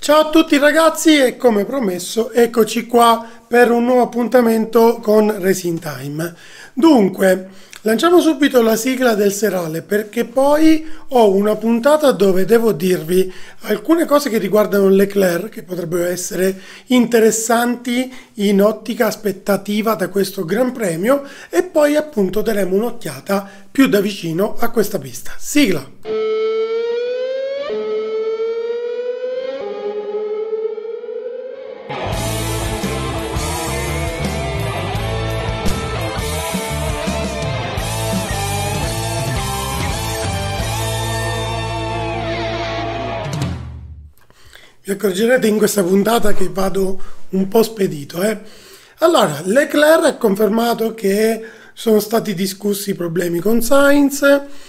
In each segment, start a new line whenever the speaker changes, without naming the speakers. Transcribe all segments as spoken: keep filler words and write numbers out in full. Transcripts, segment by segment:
Ciao a tutti ragazzi e come promesso eccoci qua per un nuovo appuntamento con Racing Time. Dunque, lanciamo subito la sigla del serale perché poi ho una puntata dove devo dirvi alcune cose che riguardano Leclerc che potrebbero essere interessanti in ottica aspettativa da questo Gran Premio e poi appunto daremo un'occhiata più da vicino a questa pista. Sigla! Vi accorgerete in questa puntata che vado un po' spedito. Eh? Allora, Leclerc ha confermato che sono stati discussi i problemi con Sainz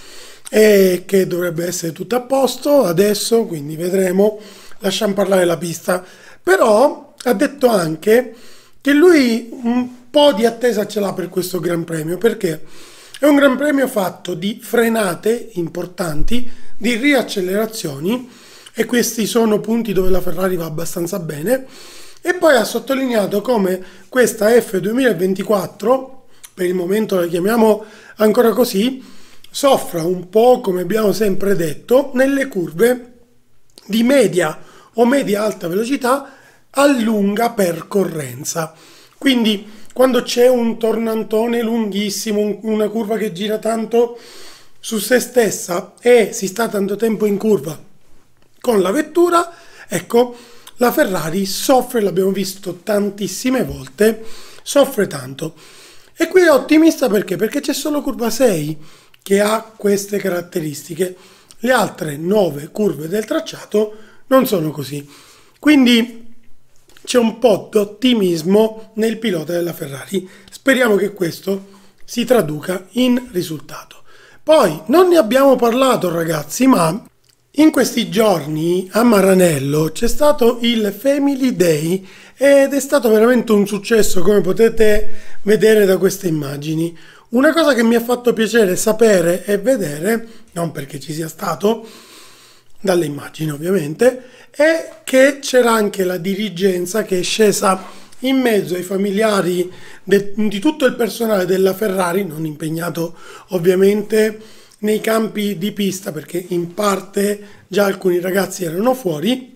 e che dovrebbe essere tutto a posto adesso, quindi vedremo, lasciamo parlare la pista. Però ha detto anche che lui un po' di attesa ce l'ha per questo Gran Premio, perché è un Gran Premio fatto di frenate importanti, di riaccelerazioni, e questi sono punti dove la Ferrari va abbastanza bene. E poi ha sottolineato come questa F duemilaventiquattro, per il momento la chiamiamo ancora così, soffra un po', come abbiamo sempre detto, nelle curve di media o media alta velocità a lunga percorrenza. Quindi quando c'è un tornantone lunghissimo, una curva che gira tanto su se stessa e si sta tanto tempo in curva con la vettura, ecco, la Ferrari soffre, l'abbiamo visto tantissime volte, soffre tanto. E qui è ottimista perché? Perché c'è solo curva sei che ha queste caratteristiche, le altre nove curve del tracciato non sono così. Quindi c'è un po' di ottimismo nel pilota della Ferrari. Speriamo che questo si traduca in risultato. Poi, non ne abbiamo parlato ragazzi, ma in questi giorni a Maranello c'è stato il Family Day ed è stato veramente un successo, come potete vedere da queste immagini. Una cosa che mi ha fatto piacere sapere e vedere, non perché ci sia stato, dalle immagini ovviamente, è che c'era anche la dirigenza che è scesa in mezzo ai familiari de- di tutto il personale della Ferrari, non impegnato ovviamente nei campi di pista perché in parte già alcuni ragazzi erano fuori,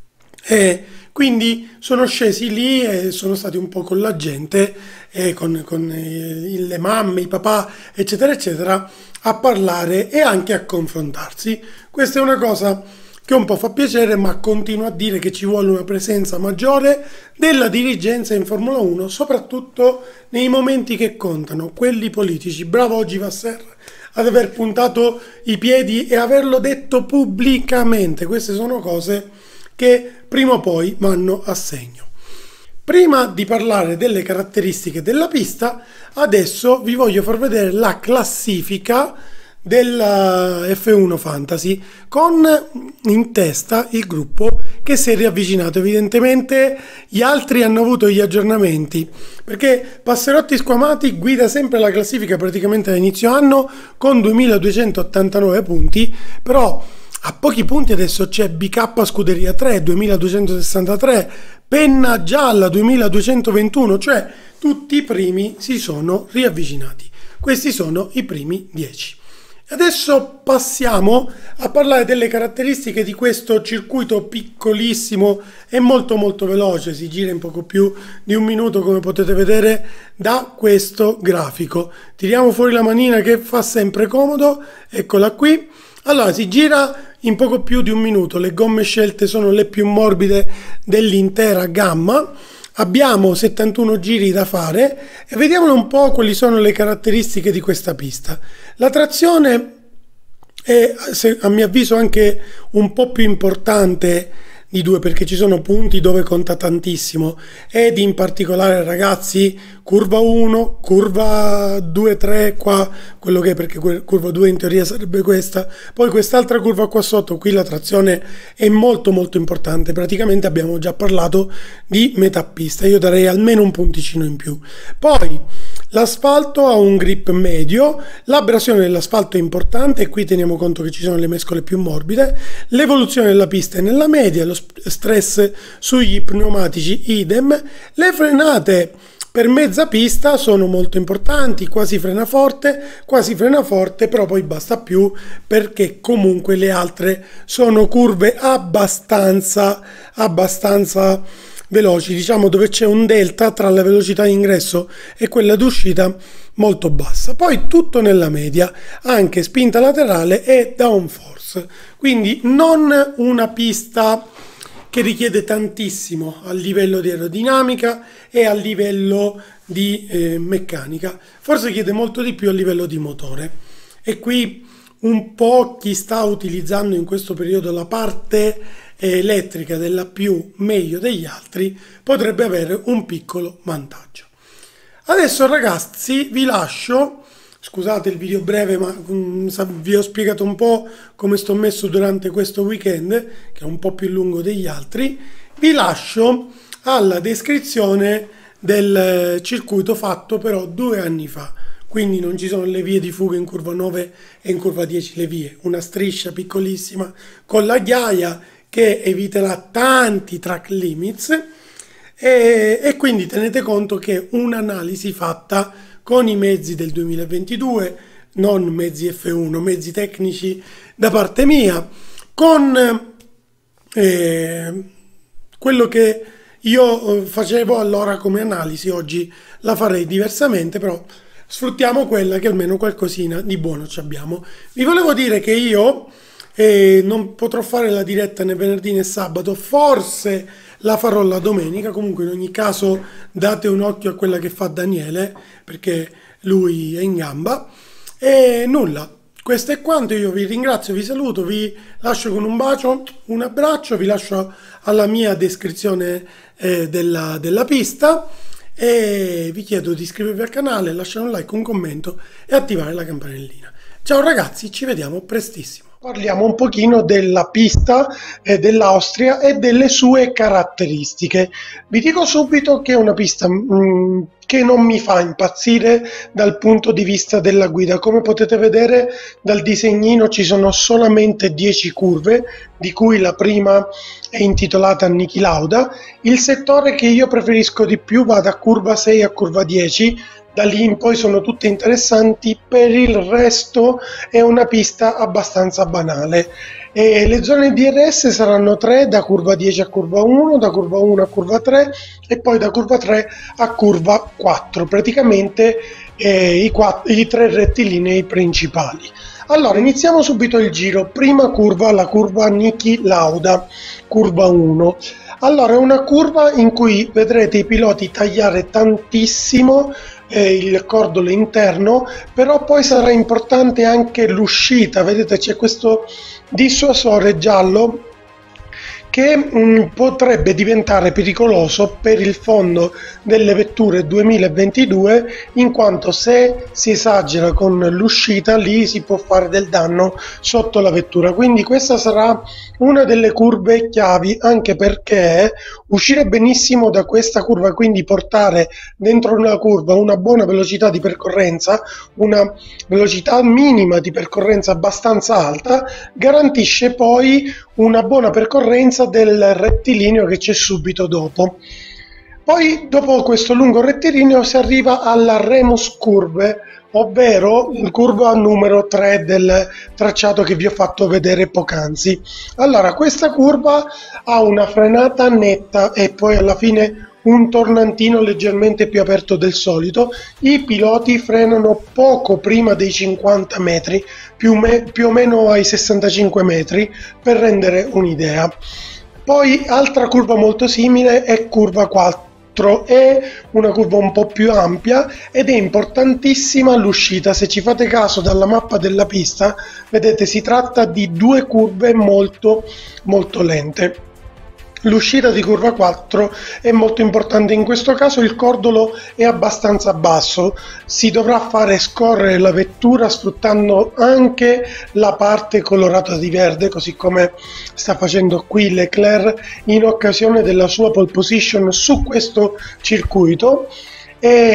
e quindi sono scesi lì e sono stati un po' con la gente e con, con eh, le mamme, i papà eccetera eccetera a parlare e anche a confrontarsi. Questa è una cosa che un po' fa piacere, ma continuo a dire che ci vuole una presenza maggiore della dirigenza in Formula uno, soprattutto nei momenti che contano, quelli politici. Bravo oggi Vasser ad aver puntato i piedi e averlo detto pubblicamente. Queste sono cose che prima o poi vanno a segno. Prima di parlare delle caratteristiche della pista, adesso vi voglio far vedere la classifica della F uno Fantasy con in testa il gruppo che si è riavvicinato. Evidentemente gli altri hanno avuto gli aggiornamenti, perché Passerotti Squamati guida sempre la classifica praticamente da inizio anno con duemiladuecentottantanove punti, però a pochi punti adesso c'è B K Scuderia tre duemiladuecentosessantatré, Penna Gialla duemiladuecentoventuno, cioè tutti i primi si sono riavvicinati. Questi sono i primi dieci. Adesso passiamo a parlare delle caratteristiche di questo circuito piccolissimo e molto molto veloce, si gira in poco più di un minuto come potete vedere da questo grafico. Tiriamo fuori la manina che fa sempre comodo, eccola qui. Allora, si gira in poco più di un minuto, le gomme scelte sono le più morbide dell'intera gamma. Abbiamo settantuno giri da fare e vediamo un po' quali sono le caratteristiche di questa pista. La trazione è, a mio avviso, anche un po' più importante di due, perché ci sono punti dove conta tantissimo, ed in particolare ragazzi curva uno, curva due, tre, qua quello che è, perché curva due in teoria sarebbe questa, poi quest'altra curva qua sotto, qui la trazione è molto molto importante. Praticamente abbiamo già parlato di metà pista, io darei almeno un punticino in più. Poi L'asfalto ha un grip medio, l'abrasione dell'asfalto è importante e qui teniamo conto che ci sono le mescole più morbide, l'evoluzione della pista è nella media, lo stress sugli pneumatici idem, le frenate per mezza pista sono molto importanti, quasi frena forte, quasi frena forte, però poi basta più perché comunque le altre sono curve abbastanza, abbastanza veloci, diciamo dove c'è un delta tra la velocità di ingresso e quella d'uscita molto bassa. Poi tutto nella media, anche spinta laterale e downforce, quindi non una pista che richiede tantissimo a livello di aerodinamica e a livello di eh, meccanica, forse chiede molto di più a livello di motore. E qui un po' chi sta utilizzando in questo periodo la parte elettrica della più meglio degli altri potrebbe avere un piccolo vantaggio. Adesso ragazzi vi lascio, scusate il video breve ma um, vi ho spiegato un po' come sto messo durante questo weekend che è un po' più lungo degli altri, vi lascio alla descrizione del circuito fatto però due anni fa, quindi non ci sono le vie di fuga in curva nove e in curva dieci le vie, una striscia piccolissima con la ghiaia che eviterà tanti track limits e, e quindi tenete conto che un'analisi fatta con i mezzi del duemilaventidue, non mezzi F uno, mezzi tecnici da parte mia, con eh, quello che io facevo allora come analisi, oggi la farei diversamente, però sfruttiamo quella che almeno qualcosina di buono ci abbiamo. Vi volevo dire che io e non potrò fare la diretta né venerdì né sabato, forse la farò la domenica, comunque in ogni caso date un occhio a quella che fa Daniele perché lui è in gamba e nulla, questo è quanto, io vi ringrazio, vi saluto, vi lascio con un bacio, un abbraccio, vi lascio alla mia descrizione eh, della, della pista e vi chiedo di iscrivervi al canale, lasciare un like, un commento e attivare la campanellina. Ciao ragazzi, ci vediamo prestissimo. Parliamo un pochino della pista eh, dell'Austria e delle sue caratteristiche. Vi dico subito che è una pista mh, che non mi fa impazzire dal punto di vista della guida. Come potete vedere dal disegnino ci sono solamente dieci curve, di cui la prima è intitolata Niki Lauda. Il settore che io preferisco di più va da curva sei a curva dieci, da lì in poi sono tutte interessanti, per il resto è una pista abbastanza banale. E le zone D R S saranno tre, da curva dieci a curva uno, da curva uno a curva tre e poi da curva tre a curva quattro, praticamente eh, i, quattro, i tre rettilinei principali. Allora iniziamo subito il giro, prima curva, la curva Niki Lauda, curva uno. Allora è una curva in cui vedrete i piloti tagliare tantissimo eh, il cordolo interno, però poi sarà importante anche l'uscita, vedete c'è questo dissuasore giallo che mh, potrebbe diventare pericoloso per il fondo delle vetture duemilaventidue, in quanto se si esagera con l'uscita lì si può fare del danno sotto la vettura. Quindi questa sarà una delle curve chiavi, anche perché uscire benissimo da questa curva, quindi portare dentro una curva una buona velocità di percorrenza, una velocità minima di percorrenza abbastanza alta, garantisce poi una buona percorrenza del rettilineo che c'è subito dopo. Poi dopo questo lungo rettilineo si arriva alla Remus Curve, ovvero il curva numero tre del tracciato che vi ho fatto vedere poc'anzi. Allora questa curva ha una frenata netta e poi alla fine un tornantino leggermente più aperto del solito. I piloti frenano poco prima dei cinquanta metri, più, me, più o meno ai sessantacinque metri, per rendere un'idea. Poi altra curva molto simile è curva quattro, è una curva un po' più ampia ed è importantissima l'uscita. Se ci fate caso dalla mappa della pista, vedete si tratta di due curve molto molto lente. L'uscita di curva quattro è molto importante, in questo caso il cordolo è abbastanza basso, si dovrà fare scorrere la vettura sfruttando anche la parte colorata di verde, così come sta facendo qui Leclerc in occasione della sua pole position su questo circuito. E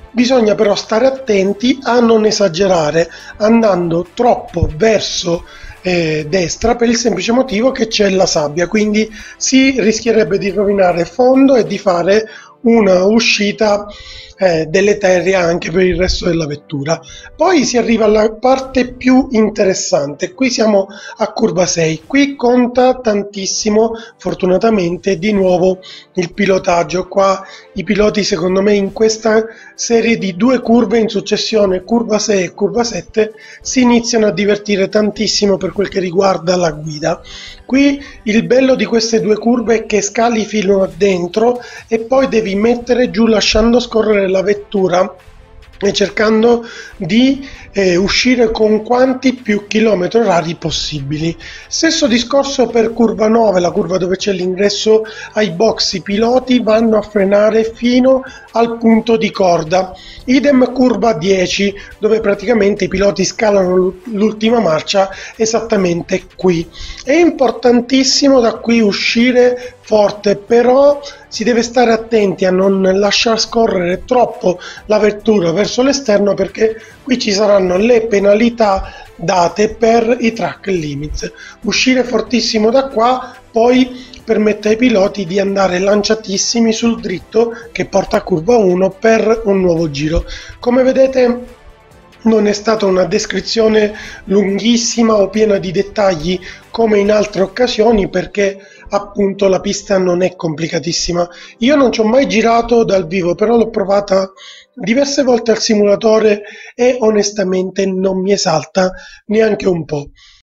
Bisogna però stare attenti a non esagerare andando troppo verso eh, destra, per il semplice motivo che c'è la sabbia, quindi si rischierebbe di rovinare fondo e di fare una uscita eh, deleteria anche per il resto della vettura. Poi si arriva alla parte più interessante, qui siamo a curva sei, qui conta tantissimo fortunatamente di nuovo il pilotaggio. Qua i piloti secondo me in questa serie di due curve in successione, curva sei e curva sette, si iniziano a divertire tantissimo per quel che riguarda la guida. Qui il bello di queste due curve è che scali fino a dentro e poi devi mettere giù lasciando scorrere la vettura e cercando di eh, uscire con quanti più chilometri orari possibili. Stesso discorso per curva nove, la curva dove c'è l'ingresso ai box. I piloti vanno a frenare fino al punto di corda. Idem curva dieci, dove praticamente i piloti scalano l'ultima marcia esattamente qui. È importantissimo da qui uscire forte, però si deve stare attenti a non lasciar scorrere troppo la vettura verso l'esterno, perché qui ci saranno le penalità date per i track limits. Uscire fortissimo da qua poi permette ai piloti di andare lanciatissimi sul dritto che porta a curva uno per un nuovo giro. Come vedete non è stata una descrizione lunghissima o piena di dettagli come in altre occasioni, perché appunto la pista non è complicatissima. Io non ci ho mai girato dal vivo, però l'ho provata diverse volte al simulatore e onestamente non mi esalta neanche un po'.